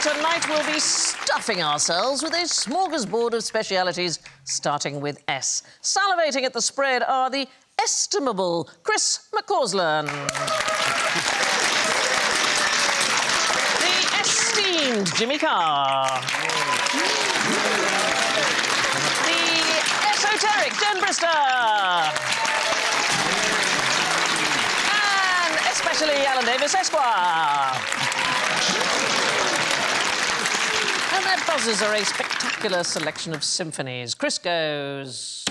Tonight we'll be stuffing ourselves with a smorgasbord of specialities, starting with S. Salivating at the spread are the estimable Chris McCausland. The esteemed Jimmy Carr. The esoteric Brister. And especially Alan Davis Esquire. And their buzzers are a spectacular selection of symphonies. Chris goes.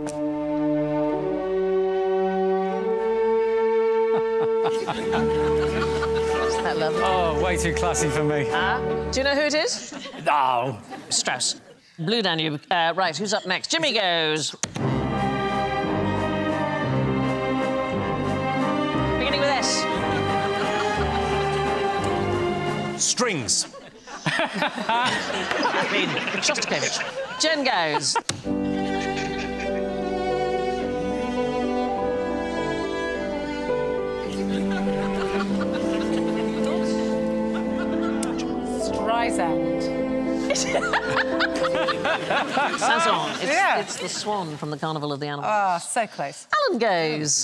Isn't that lovely? Oh, way too classy for me. Do you know who it is? No. Strauss. Blue Danube. Right, who's up next? Jimmy goes. Beginning with S. Strings. I mean, Shostakovich. Jen goes. Streisand. Sazon. It's the swan from the Carnival of the Animals. Oh, so close. Alan goes.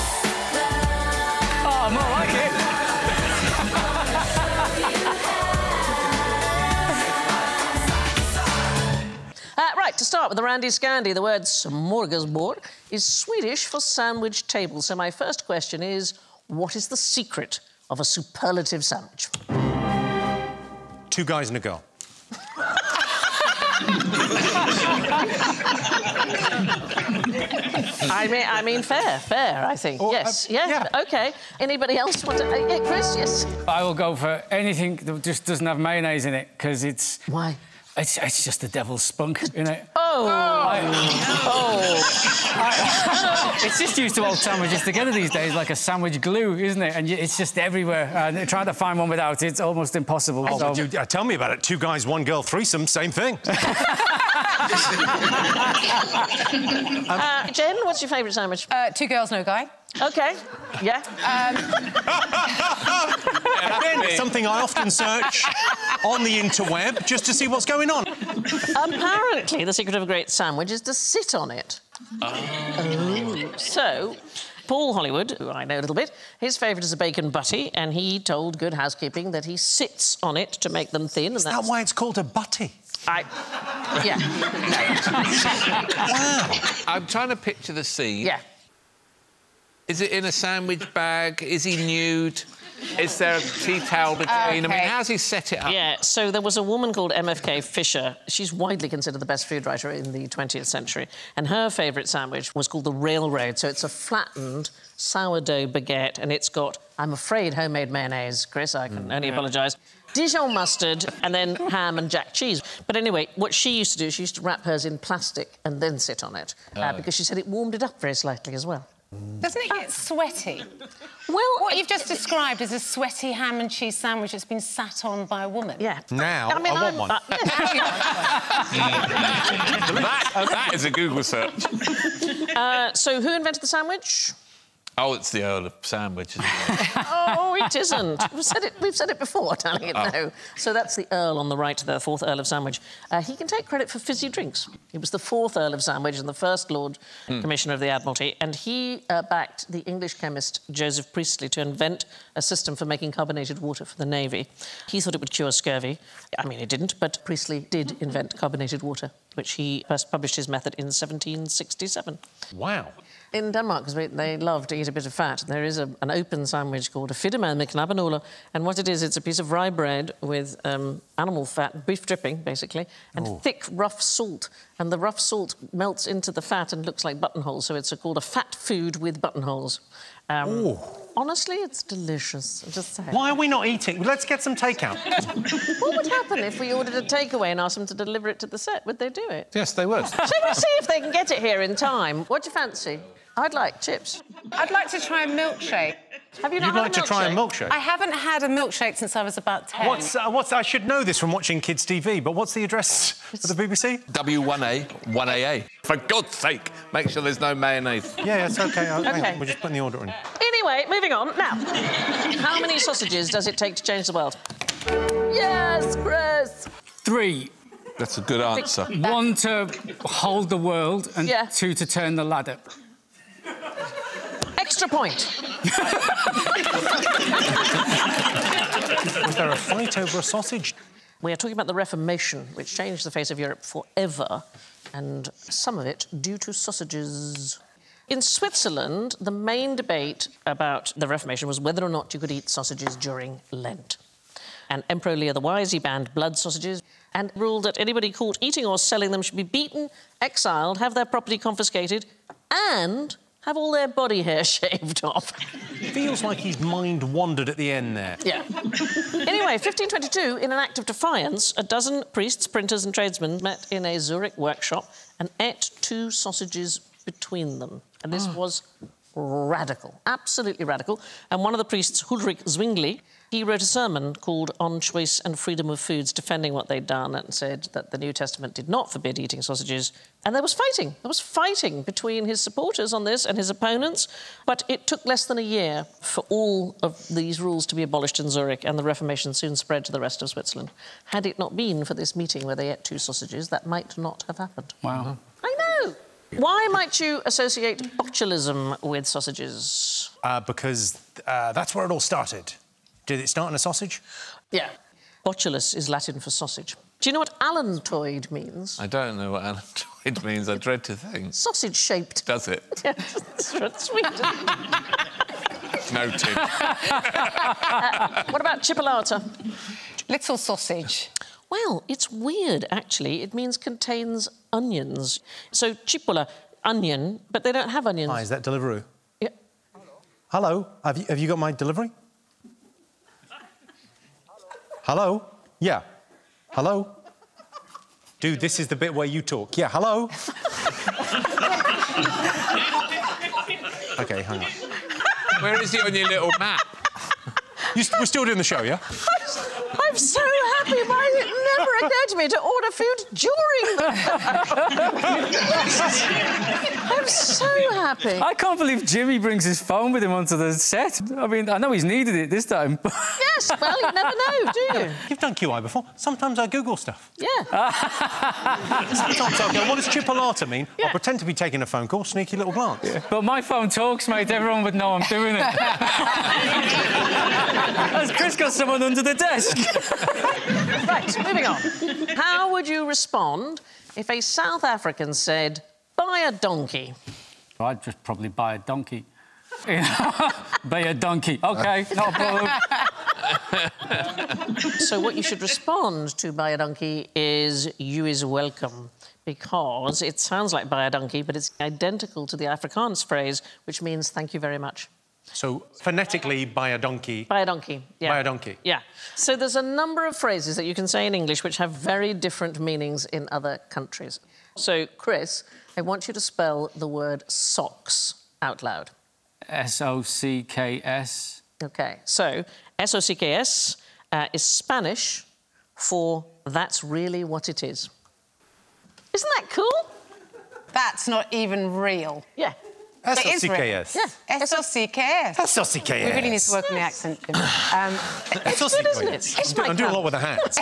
Oh, more like it. Right, to start with the Randy Scandy, the word smorgasbord is Swedish for sandwich table. So my first question is, what is the secret of a superlative sandwich? 2 guys and a girl. I mean, fair, I think. Yes, yeah, OK. Anybody else want to... Chris, yes? I will go for anything that just doesn't have mayonnaise in it, because it's... Why? It's just the devil's spunk, isn't it? It's just used to old sandwiches together these days, like a sandwich glue, isn't it? And it's just everywhere. And trying to find one without it's almost impossible. Oh, so... tell me about it. 2 guys, 1 girl, threesome, same thing. Jen, what's your favourite sandwich? 2 girls, no guy. OK, yeah. Again, it's something I often search on the interweb just to see what's going on. Apparently, the secret of a great sandwich is to sit on it. So, Paul Hollywood, who I know a little bit, his favourite is a bacon butty, and he told Good Housekeeping that he sits on it to make them thin. Is that why it's called a butty? Yeah. Wow. I'm trying to picture the scene. Yeah. Is it in a sandwich bag? Is he nude? Is there a tea towel between? Okay. I mean, how's he set it up? Yeah, so there was a woman called MFK Fisher. She's widely considered the best food writer in the 20th century. And her favourite sandwich was called the Railroad. So it's a flattened sourdough baguette, and it's got, I'm afraid, homemade mayonnaise. Chris, I can only apologise. Dijon mustard, and then ham and jack cheese. But anyway, what she used to do, she used to wrap hers in plastic and then sit on it, because she said it warmed it up very slightly as well. Doesn't it get sweaty? Well, what you've just described is a sweaty ham and cheese sandwich that's been sat on by a woman. Yeah. Now, I want one. That is a Google search. So who invented the sandwich? Oh, it's the Earl of Sandwich, isn't it? Oh, it isn't. We've said it before, telling it no. So that's the Earl on the right, the 4th Earl of Sandwich. He can take credit for fizzy drinks. He was the 4th Earl of Sandwich and the 1st Lord Commissioner of the Admiralty, and he backed the English chemist Joseph Priestley to invent a system for making carbonated water for the Navy. He thought it would cure scurvy. I mean, it didn't, but Priestley did invent carbonated water, which he first published his method in 1767. Wow. In Denmark, because they love to eat a bit of fat, there is an open sandwich called a fiddeman med knappenåler, and what it is, it's a piece of rye bread with animal fat, beef dripping, basically, and thick, rough salt. And the rough salt melts into the fat and looks like buttonholes, so it's called a fat food with buttonholes. Honestly, it's delicious, I'm just saying. Why are we not eating? Let's get some takeout. What would happen if we ordered a takeaway and asked them to deliver it to the set? Would they do it? Yes, they would. Shall we see if they can get it here in time? What do you fancy? I'd like chips. I'd like to try a milkshake. Have you not You'd had like to try a milkshake? I haven't had a milkshake since I was about 10. I should know this from watching kids' TV, but what's the address for the BBC? W1A, 1AA. For God's sake, make sure there's no mayonnaise. Yeah, it's OK. Hang on, we're just putting the order in. Anyway, moving on. Now, how many sausages does it take to change the world? Yes, Chris. 3. That's a good answer. 1 to hold the world and Yeah. 2 to turn the ladder. Extra point. Was there a fight over a sausage? We are talking about the Reformation, which changed the face of Europe forever, and some of it due to sausages. In Switzerland, the main debate about the Reformation was whether or not you could eat sausages during Lent. And Emperor Leo the Wise, he banned blood sausages and ruled that anybody caught eating or selling them should be beaten, exiled, have their property confiscated, and have all their body hair shaved off. Feels like his mind wandered at the end there. Yeah. Anyway, 1522, in an act of defiance, a dozen priests, printers and tradesmen met in a Zurich workshop and ate 2 sausages between them. And this was radical, absolutely radical. And one of the priests, Ulrich Zwingli, he wrote a sermon called On Choice and Freedom of Foods, defending what they'd done and said that the New Testament did not forbid eating sausages. And there was fighting. There was fighting between his supporters on this and his opponents. But it took less than a year for all of these rules to be abolished in Zurich, and the Reformation soon spread to the rest of Switzerland. Had it not been for this meeting where they ate 2 sausages, that might not have happened. Wow. I know. Why might you associate botulism with sausages? Because that's where it all started. Did it start in a sausage? Yeah. Botulus is Latin for sausage. Do you know what allantoid means? I don't know what allantoid means. I dread to think. Sausage-shaped. Does it? Yeah, it's sweet. Noted. What about chipolata? Little sausage. Well, it's weird, actually. It means contains onions. So cipolla, onion, but they don't have onions. Hi, is that Deliveroo? Yeah. Hello, have you got my delivery? Hello? Yeah. Hello? Dude, this is the bit where you talk. Yeah, hello? OK, hang on. Where is he on your little map? We're still doing the show, yeah? I'm so happy. Why did it never occur to me to order food during the... I'm so happy. I can't believe Jimmy brings his phone with him onto the set. I mean, I know he's needed it this time. Yes, well, you never know, do you? You've done QI before. Sometimes I Google stuff. Yeah. Sometimes I'll go, what does chipolata mean? Yeah. I'll pretend to be taking a phone call, sneaky little glance. Yeah. But my phone talks, mate. Everyone would know I'm doing it. Has Chris got someone under the desk? Right, moving on. How would you respond if a South African said, buy a donkey? I'd just probably buy a donkey. Buy a donkey. OK, not a problem. So what you should respond to buy a donkey is you is welcome, because it sounds like buy a donkey, but it's identical to the Afrikaans phrase, which means thank you very much. So, phonetically, buy a donkey. Buy a donkey, yeah. Buy a donkey. Yeah. So there's a number of phrases that you can say in English which have very different meanings in other countries. So, Chris, I want you to spell the word socks out loud. S-O-C-K-S. OK, so S-O-C-K-S is Spanish for that's really what it is. Isn't that cool? That's not even real. Yeah. S-O-C-K-S. Yeah. S-O-C-K-S. S-O-C-K-S. We really need to work on the accent, Jim. It's good, isn't it? I'm doing a lot with the hands.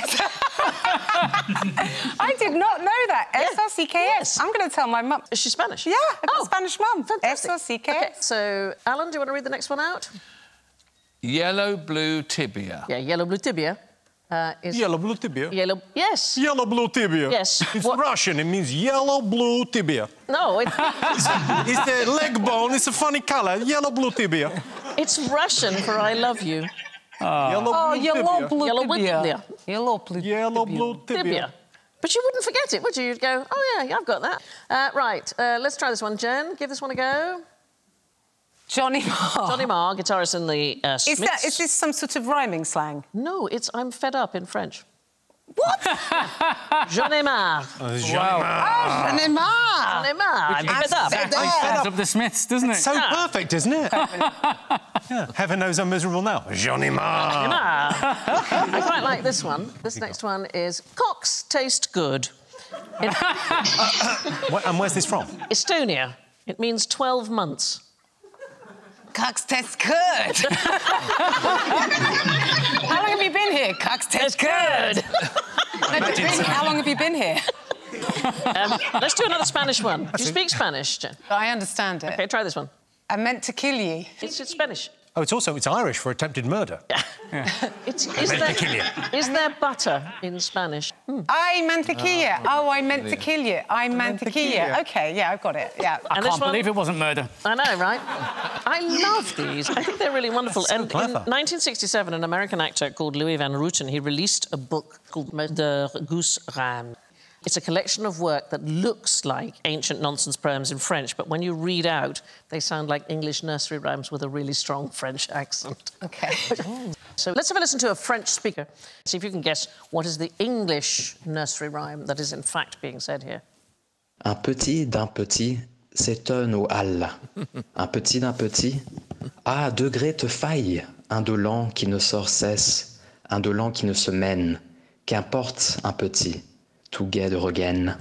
I did not know that. Yeah. S-O-C-K-S. Yes. I'm going to tell my mum. Is she Spanish? Yeah, I've got a Spanish mum. Fantastic. S-O-C-K-S. OK, so, Alan, do you want to read the next one out? Yellow blue tibia. Yeah, yellow blue tibia is... Yellow blue tibia. Yellow... Yes. Yellow blue tibia. Yes. It's What- Russian. It means yellow blue tibia. No, It's the leg bone. It's a funny colour. Yellow blue tibia. it's Russian for I love you. Yellow blue yellow tibia. blue Yellow blue tibia. Yellow blue Yellow blue tibia. Tibia. But you wouldn't forget it, would you? You'd go, oh, yeah, I've got that. Right, let's try this one. Jen, give this one a go. Johnny Marr. Johnny Marr, guitarist in the Smiths. Is this some sort of rhyming slang? No, it's I'm fed up in French. What? Johnny Marr. Johnny Marr. Johnny Marr. I'm fed up. Sets up the Smiths, doesn't it? So perfect, isn't it? Yeah. Heaven knows I'm miserable now. Johnny Marr. Marr. I quite like this one. This next one is cocks taste good. In And where's this from? Estonia, it means 12 months. Cocks taste good. How long have you been here, Cucks? It's good. No, but really, how long have you been here? Let's do another Spanish one. Do you speak Spanish, Jen? I understand it. OK, try this one. I meant to kill you. It's Spanish. Oh, it's Irish for attempted murder. Is there butter in Spanish? Ay, mantequilla. Oh, I meant to kill you. I mantequilla. OK, yeah, I've got it, yeah. I can't believe it wasn't murder. I know, right? I love these. I think they're really wonderful. So and clever. in 1967, an American actor called Louis Van Rooten, he released a book called De Goose Ram. It's a collection of work that looks like ancient nonsense poems in French, but when you read out, they sound like English nursery rhymes with a really strong French accent. OK. So let's have a listen to a French speaker. See if you can guess what is the English nursery rhyme that is in fact being said here. Un petit d'un petit s'étonne aux halles. Un petit d'un petit, à degré te faille. Indolent qui ne sort cesse, indolent qui ne se mène. Qu'importe un petit. Together again.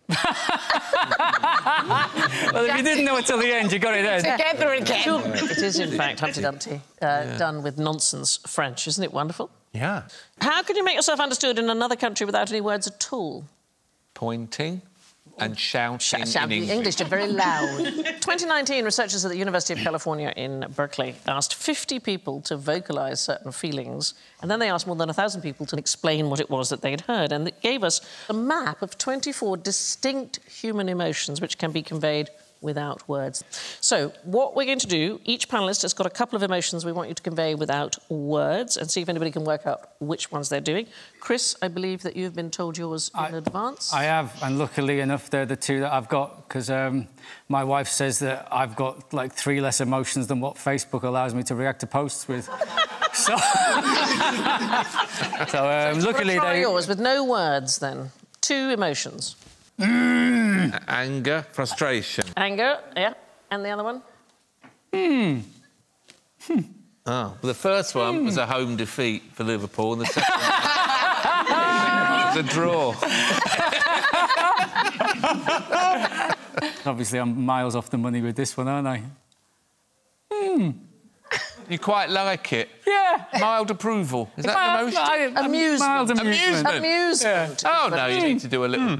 Well, if you didn't know it till the end, you got it then. Together again. It is, in fact, Humpty Dumpty, done with nonsense French. Isn't it wonderful? Yeah. How can you make yourself understood in another country without any words at all? Pointing and shouting in English. English, very loud. 2019, researchers at the University of California in Berkeley asked 50 people to vocalise certain feelings, and then they asked more than 1,000 people to explain what it was that they'd heard, and it gave us a map of 24 distinct human emotions which can be conveyed without words. So, what we're going to do, each panellist has got a couple of emotions we want you to convey without words, and see if anybody can work out which ones they're doing. Chris, I believe that you've been told yours in advance. I have, and luckily enough, they're the two that I've got, because my wife says that I've got, like, 3 less emotions than what Facebook allows me to react to posts with. So luckily try they... yours with no words, then. 2 emotions. Anger, frustration. Anger, yeah. And the other one? Oh, well, the first one was a home defeat for Liverpool, and the second was a draw. Obviously, I'm miles off the money with this one, aren't I? You quite like it? Yeah. Mild approval. Is that the emotion? Amusement. Mild amusement. Amusement. Yeah. Oh, no, you need to do a little...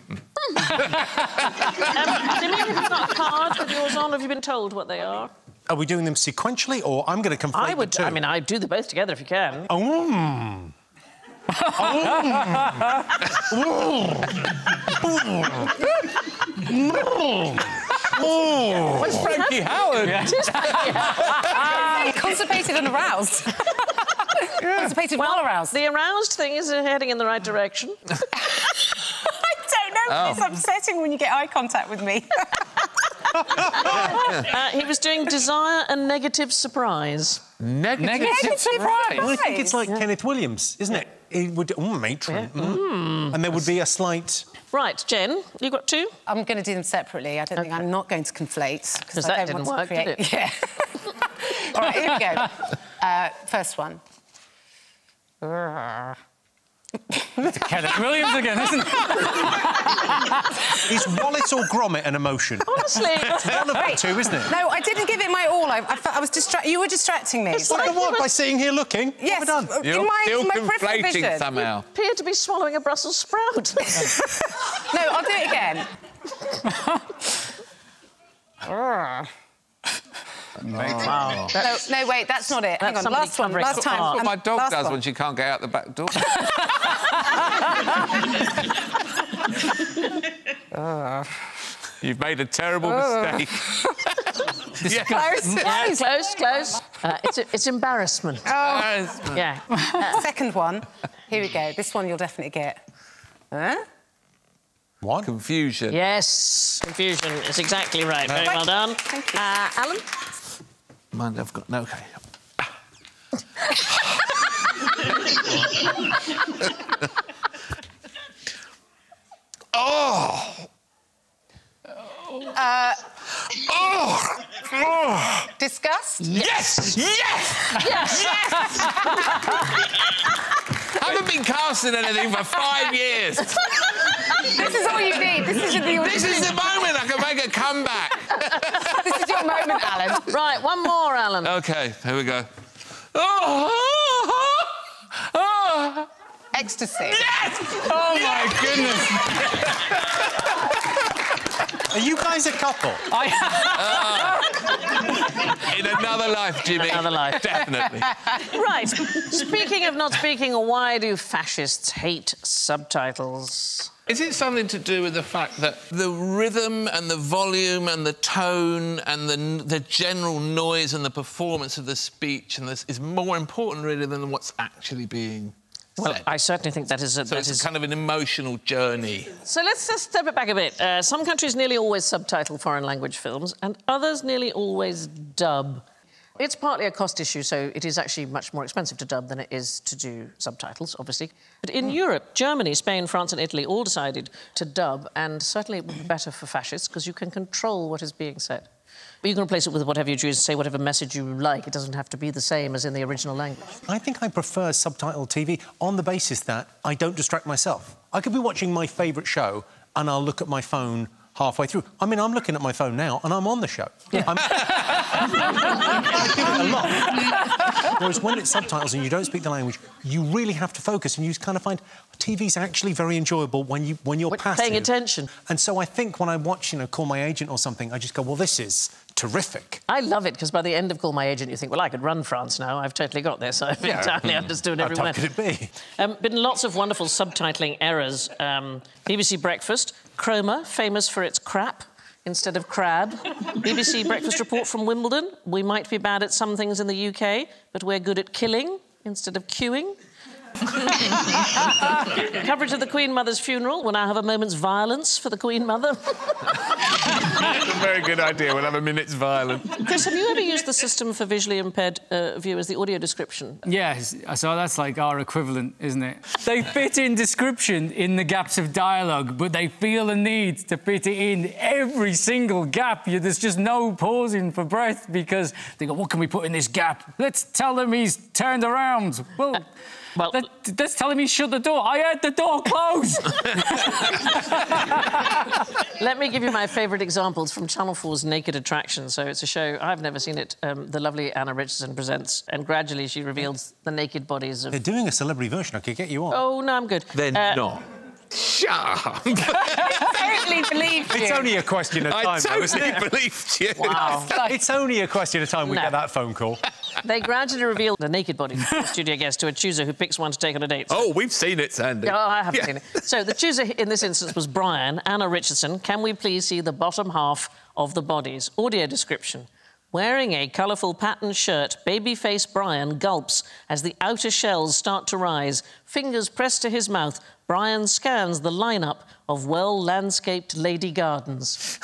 Jimmy, have you got a card with yours on? Have you been told what they are? Are we doing them sequentially, or I'm going to conflate the two? I mean, I'd do them both together if you can. What's Frankie Howard? Constipated and aroused. Constipated while aroused. The aroused thing is heading in the right direction. I don't know. It's upsetting when you get eye contact with me. He was doing desire and negative surprise. Negative surprise? Well, I think it's like Kenneth Williams, isn't it? He would... matron. And there would be a slight... Right, Jen, you got 2? I'm going to do them separately. I don't think I'm not going to conflate. Because that didn't work, did it? Yeah. All right, here we go. First one. Kenneth Williams again, isn't it? Is Wallace or Gromit an emotion? Honestly. It's one of the two, isn't it? No, I didn't give it my all. I was you were distracting me. It's like what? By sitting here looking? Yes. What have I done? You're still my peripheral conflating vision. somehow. You appear to be swallowing a Brussels sprout. No, I'll do it again. Wow. No, wait, that's not it. Hang on, last one. Last time. That's what my dog last does one. when she can't get out the back door. You've made a terrible mistake. Close. It's embarrassment. Yeah. Second one. Here we go. This one you'll definitely get. Huh? What? Confusion. Yes, confusion is exactly right. Very well done. Thank you. Alan? Mind, I've got... No, OK. Disgust? Yes! I haven't been casting anything for 5 years. This is all you need. This is the moment I can make a comeback. This is your moment, Alan. Right, one more, Alan. OK, here we go. Ecstasy. Yes! Oh, my goodness. Are you guys a couple? In another life, Jimmy. Another life. Definitely. Right. Speaking of not speaking, why do fascists hate subtitles? Is it something to do with the fact that the rhythm and the volume and the tone and the general noise and the performance of the speech and this is more important, really, than what's actually being Well, said? I certainly think that is... It's kind of an emotional journey. So let's just step it back a bit. Some countries nearly always subtitle foreign language films and others nearly always dub. It's partly a cost issue, so it is actually much more expensive to dub than it is to do subtitles, obviously. But in Europe, Germany, Spain, France and Italy all decided to dub, and certainly it would be better for fascists because you can control what is being said. But you can replace it with whatever you choose, say whatever message you like. It doesn't have to be the same as in the original language. I think I prefer subtitled TV on the basis that I don't distract myself. I could be watching my favourite show and I'll look at my phone halfway through. I mean, I'm looking at my phone now and I'm on the show. Yeah. I do it a lot. Whereas when it's subtitles and you don't speak the language, you really have to focus and you kind of find TV's actually very enjoyable when you're passive. Paying attention. And so I think when I watch, Call My Agent or something, I just go, well, this is terrific. I love it, because by the end of Call My Agent, you think, well, I could run France now. I've totally got this. I've entirely understood everyone. How tough could it be? Been lots of wonderful subtitling errors. BBC Breakfast, Cromer, famous for its crap instead of crab. BBC Breakfast Report from Wimbledon, we might be bad at some things in the UK, but we're good at killing instead of queuing. Coverage of the Queen Mother's funeral. We'll now have a moment's violence for the Queen Mother. That's a very good idea. We'll have a minute's violence. Chris, have you ever used the system for visually impaired viewers, the audio description? Yes, so that's like our equivalent, isn't it? They fit in description in the gaps of dialogue, but they feel the need to fit it in every single gap. There's just no pausing for breath because they go, what can we put in this gap? Let's tell them he's turned around. Well, let's tell him he shut the door. I heard the door close. Let me give you my favourite examples from Channel 4's Naked Attraction. So it's a show, I've never seen it, the lovely Anna Richardson presents, and gradually she reveals the naked bodies of... They're doing a celebrity version. I could get you on. Oh, no, I'm good. They're not. Shut up. I totally believed you. It's only a question of time, I though, isn't totally it? believed you. Wow. It's only a question of time we get that phone call. They gradually reveal the naked bodies of the studio guest to a chooser who picks one to take on a date. Oh, we've seen it, Sandy. Oh, I haven't seen it. So the chooser in this instance was Brian. Anna Richardson, can we please see the bottom half of the bodies? Audio description. Wearing a colourful patterned shirt, baby-faced Brian gulps as the outer shells start to rise. Fingers pressed to his mouth, Brian scans the lineup of well-landscaped lady gardens.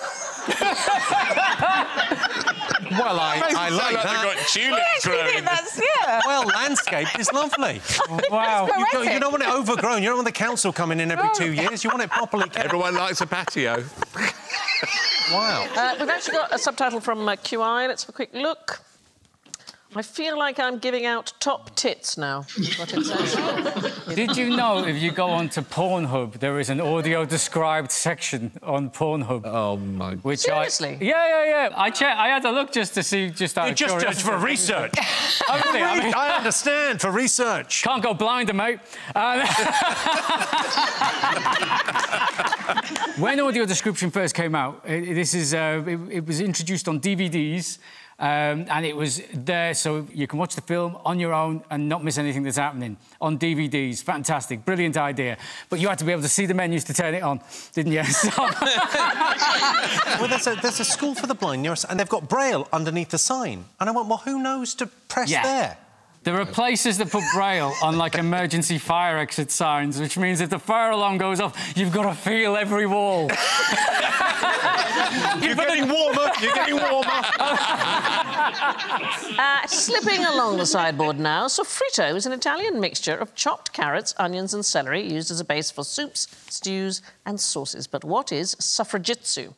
Well, I like that. They've got tulips growing. Well, landscape is lovely. Wow. You don't want it overgrown. You don't want the council coming in every 2 years. You want it properly kept. Everyone likes a patio. Wow. We've actually got a subtitle from QI. Let's have a quick look. I feel like I'm giving out top tits now. What it says. Did you know if you go onto Pornhub, there is an audio-described section on Pornhub? Oh, my God. Seriously? Yeah. I had a look just to see, just out of curiosity. for research. I understand, for research. Can't go blind, mate. When audio description first came out, it was introduced on DVDs. And it was there so you can watch the film on your own and not miss anything that's happening on DVDs. Fantastic, brilliant idea. But you had to be able to see the menus to turn it on, didn't you? Well, there's a school for the blind near us, and they've got Braille underneath the sign. And I went, well, who knows to press there? There are places that put Braille on, like, emergency fire exit signs, which means if the fire alarm goes off, you've got to feel every wall. You're getting warmer. You're getting warmer. Slipping along the sideboard now, soffritto is an Italian mixture of chopped carrots, onions and celery used as a base for soups, stews and sauces. But what is suffragitsu?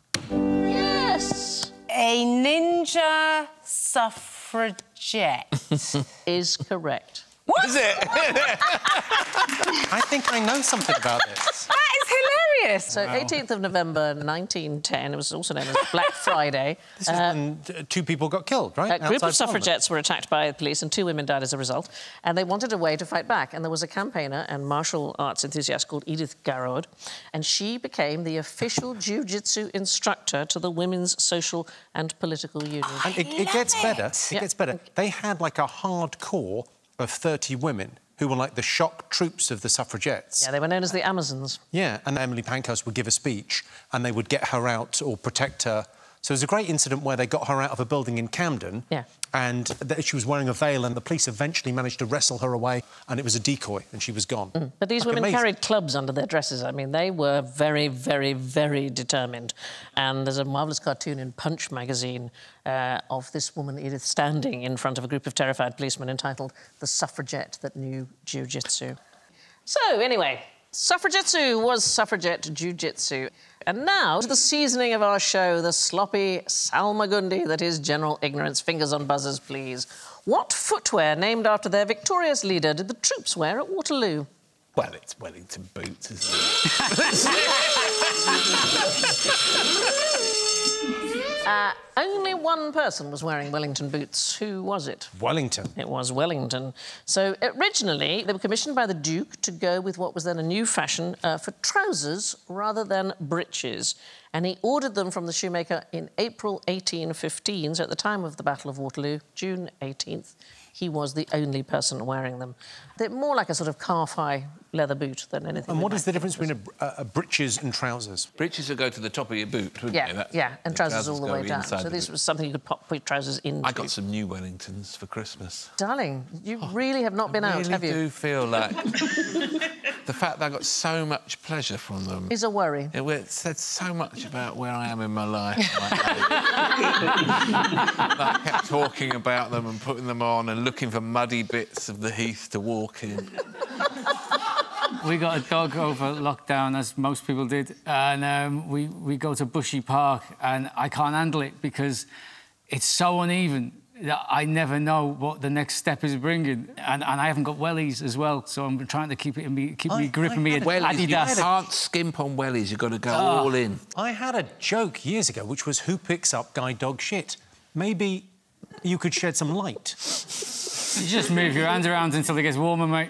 Yes! A ninja suffragette. Is correct. What? Is it? I think I know something about this. That is serious? So, 18th of November 1910, it was also known as Black Friday. This is when two people got killed, right? A group of Outside suffragettes were attacked by the police and 2 women died as a result. And they wanted a way to fight back. And there was a campaigner and martial arts enthusiast called Edith Garrod. And she became the official jiu-jitsu instructor to the Women's Social and Political Union. And it gets better. It Yeah. gets better. They had, like, a hardcore of 30 women who were like the shock troops of the suffragettes. Yeah, they were known as the Amazons. Yeah, and Emily Pankhurst would give a speech and they would get her out or protect her. So it was a great incident where they got her out of a building in Camden. Yeah. And she was wearing a veil and the police eventually managed to wrestle her away and it was a decoy and she was gone. But these women carried clubs under their dresses. I mean, they were very, very, very determined. And there's a marvellous cartoon in Punch magazine of this woman, Edith, standing in front of a group of terrified policemen entitled The Suffragette That Knew Jiu-Jitsu. So, anyway, suffragetsu was suffragette jiu-jitsu. And now, to the seasoning of our show, the sloppy salmagundi that is general ignorance. Fingers on buzzers, please. What footwear named after their victorious leader did the troops wear at Waterloo? Well, it's Wellington boots, isn't it? Only one person was wearing Wellington boots. Who was it? Wellington. It was Wellington. So, originally, they were commissioned by the Duke to go with what was then a new fashion for trousers rather than breeches. And he ordered them from the shoemaker in April 1815, so at the time of the Battle of Waterloo, June 18th, he was the only person wearing them. They're more like a sort of calf-high leather boot than anything. And what is the difference between a breeches and trousers? Breeches would go to the top of your boot, wouldn't Yeah, they? That's, yeah, and trousers all the go way down. inside So the this boot. was something you could put your trousers into. I got some new Wellingtons for Christmas. Darling, you really have not been out, have you? I really do feel like the fact that I got so much pleasure from them Is a worry. It said so much about where I am in my life. I kept talking about them and putting them on and looking for muddy bits of the heath to walk in. We got a dog over lockdown, as most people did, and we go to Bushy Park, and I can't handle it because it's so uneven that I never know what the next step is bringing, and I haven't got wellies as well, so I'm trying to keep me gripping me at Wellies, you Adidas. can't skimp on wellies. You've got to go all in. I had a joke years ago, which was who picks up guide dog shit? Maybe you could shed some light. You just move your hands around until it gets warmer, mate.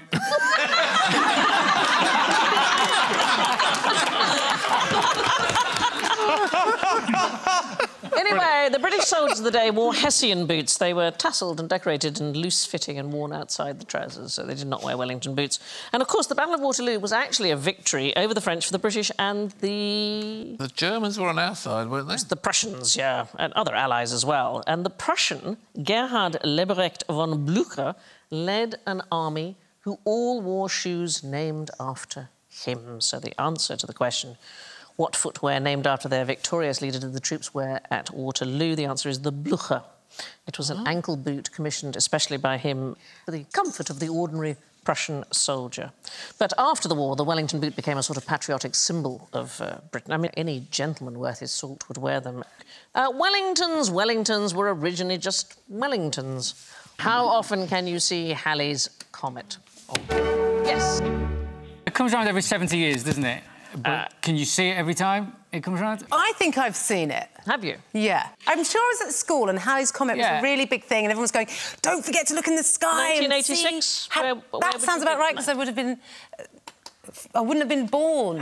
Anyway, the British soldiers of the day wore Hessian boots. They were tasselled and decorated and loose-fitting and worn outside the trousers, so they did not wear Wellington boots. And, of course, the Battle of Waterloo was actually a victory over the French for the British and the... The Germans were on our side, weren't they? The Prussians, yeah, and other allies as well. And the Prussian, Gerhard Leberecht von Blücher, led an army who all wore shoes named after him. So the answer to the question, what footwear named after their victorious leader did the troops wear at Waterloo? The answer is the Blücher. It was an ankle boot commissioned especially by him for the comfort of the ordinary Prussian soldier. But after the war, the Wellington boot became a sort of patriotic symbol of Britain. I mean, any gentleman worth his salt would wear them. Wellingtons were originally just Wellingtons. How often can you see Halley's Comet? Yes. It comes around every 70 years, doesn't it? But can you see it every time it comes around? I think I've seen it. Have you? Yeah. I'm sure I was at school and Halley's Comet was a really big thing and everyone was going, don't forget to look in the sky 1986? and see... Where that would sounds you about think right, because I would have been... I wouldn't have been born.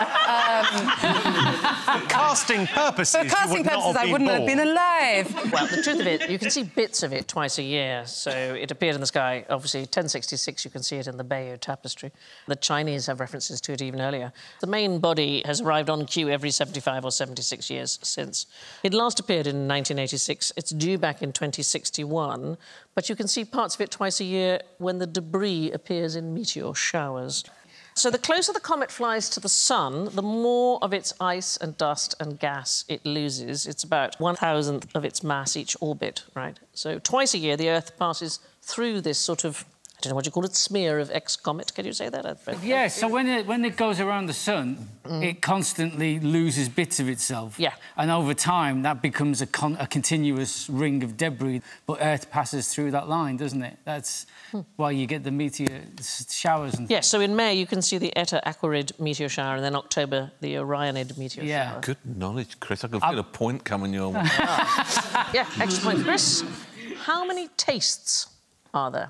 Casting purposes, For casting purposes, I wouldn't have been alive. Well, the truth of it, you can see bits of it twice a year. So it appeared in the sky, obviously, 1066, you can see it in the Bayeux Tapestry. The Chinese have references to it even earlier. The main body has arrived on cue every 75 or 76 years since. It last appeared in 1986. It's due back in 2061, but you can see parts of it twice a year when the debris appears in meteor showers. So the closer the comet flies to the sun, the more of its ice and dust and gas it loses. It's about 1,000th of its mass each orbit, right? So twice a year, the Earth passes through this sort of, I don't know what you call it, smear of X-comet. Can you say that? Yeah, so when it goes around the sun, it constantly loses bits of itself. Yeah. And over time, that becomes a continuous ring of debris. But Earth passes through that line, doesn't it? That's why you get the meteor showers. And yes, so in May, you can see the Eta Aquarid meteor shower, and then October, the Orionid meteor shower. Good knowledge, Chris. I can feel a point coming your way. Yeah, extra point. Chris, how many tastes are there?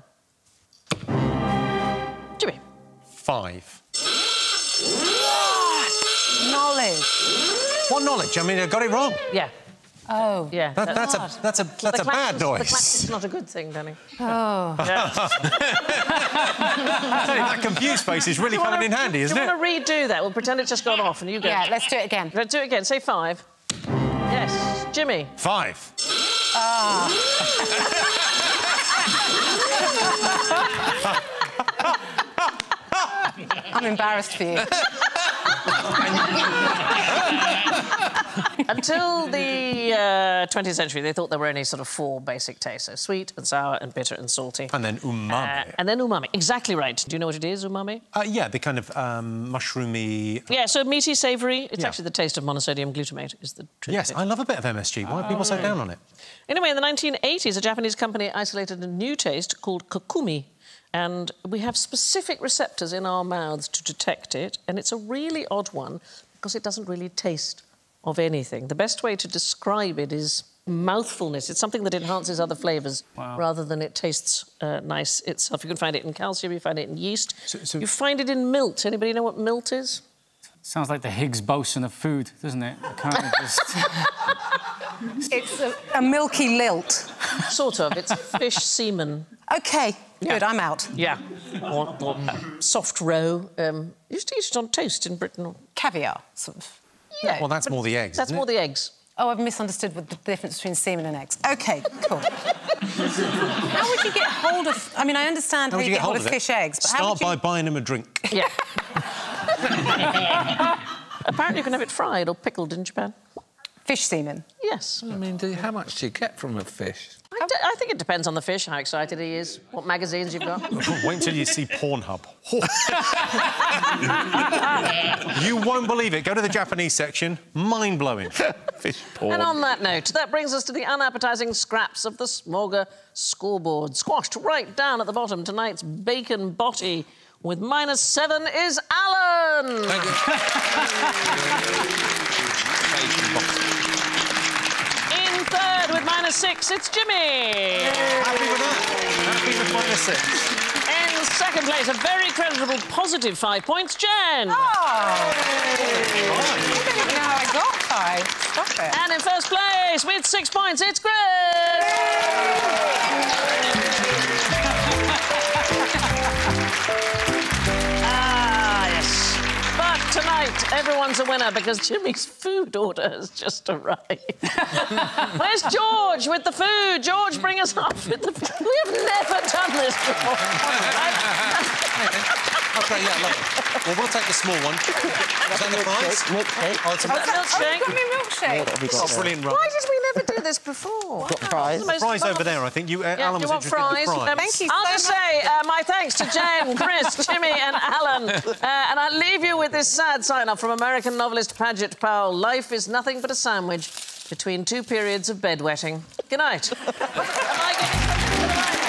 Jimmy? 5. Knowledge. What knowledge? I mean, I got it wrong. Yeah. Oh. Yeah. That's a bad noise. The clack is not a good thing, Danny. Oh. Yeah. That confused face is really coming in handy, isn't it? Do you want to redo that? We'll pretend it's just gone off and you go. Yeah, let's do it again. Let's do it again. Say 5. Yes. Jimmy? 5. I'm embarrassed for you. Until the 20th century, they thought there were only sort of 4 basic tastes. So sweet and sour and bitter and salty. And then umami. And then umami. Exactly right. Do you know what it is, umami? Yeah, the kind of mushroomy... Yeah, so meaty, savoury. It's actually the taste of monosodium glutamate is the truth. Yes, I love a bit of MSG. Why are people so down on it? Anyway, in the 1980s, a Japanese company isolated a new taste called kokumi. And we have specific receptors in our mouths to detect it. And it's a really odd one because it doesn't really taste of anything. The best way to describe it is mouthfulness. It's something that enhances other flavours rather than it tastes nice itself. You can find it in calcium, you find it in yeast. You find it in milt. Anybody know what milt is? Sounds like the Higgs boson of food, doesn't it? Kind of just... It's a milky lilt. Sort of. It's fish semen. OK, good, I'm out. Yeah. Or soft roe. Used to eat it on toast in Britain. Caviar, sort of. Yeah, well, that's more the eggs, That's more the eggs. Oh, I've misunderstood what the difference between semen and eggs. OK, cool. How would you get hold of... I mean, I understand how you get hold of fish eggs, but Start by buying them a drink. Yeah. Apparently you can have it fried or pickled in Japan. Fish semen? Yes. I mean, how much do you get from a fish? I think it depends on the fish, how excited he is, what magazines you've got. Wait until you see Pornhub. You won't believe it. Go to the Japanese section. Mind-blowing. Fish porn. And on that note, that brings us to the unappetising scraps of the Smorga scoreboard. Squashed right down at the bottom, tonight's bacon botty with -7 is Alan. Thank you. In third with -6, it's Jimmy. Happy with that. Happy with -6. In second place, a very creditable positive 5 points, Jen. Oh! I don't even know how I got 5. Stop it. And in first place, with 6 points, it's Chris. Yes. But tonight, everyone's a winner because Jimmy's food order has just arrived. Where's George with the food? George, bring us up with the food. We have never done this before. OK, yeah, lovely. Well, we'll take the small one. Is that the prize? Milkshake. Oh, it's a milkshake. Got me a milkshake. Oh, brilliant, Why did we never do this before? Fries over there, I think. Alan was interested in the fries. Thank you I'll so just much. say my thanks to Jen, Chris, Jimmy and Alan. And I'll leave you with this sad sign-off from American novelist Paget Powell. Life is nothing but a sandwich between 2 periods of bedwetting. Good night.